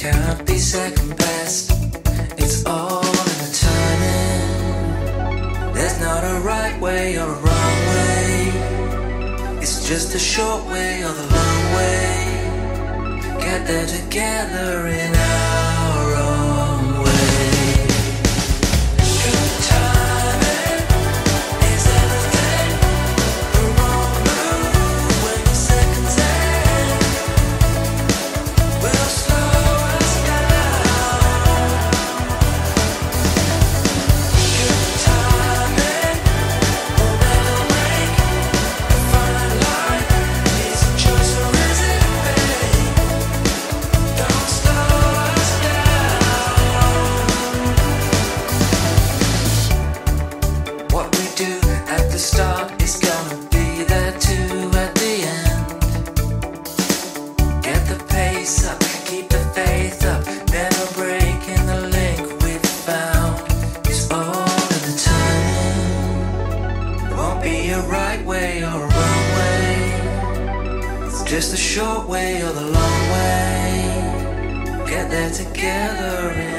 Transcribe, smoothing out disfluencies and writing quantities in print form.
Can't be second best. It's all in the timing. There's not a right way or a wrong way. It's just a short way or the long way. Get there together in our own way. Good timing is everything. The wrong move when the seconds end will slow us down. Good timing will never make a fine line. Is it choice or is it fate? Don't slow us down. What we do at the start is gonna be there too at the end. Get the pace up, keep the faith up, never breaking the link we've found. It's all in the timing. There won't be a right way or a wrong way. It's just a short way or the long way. Get there together in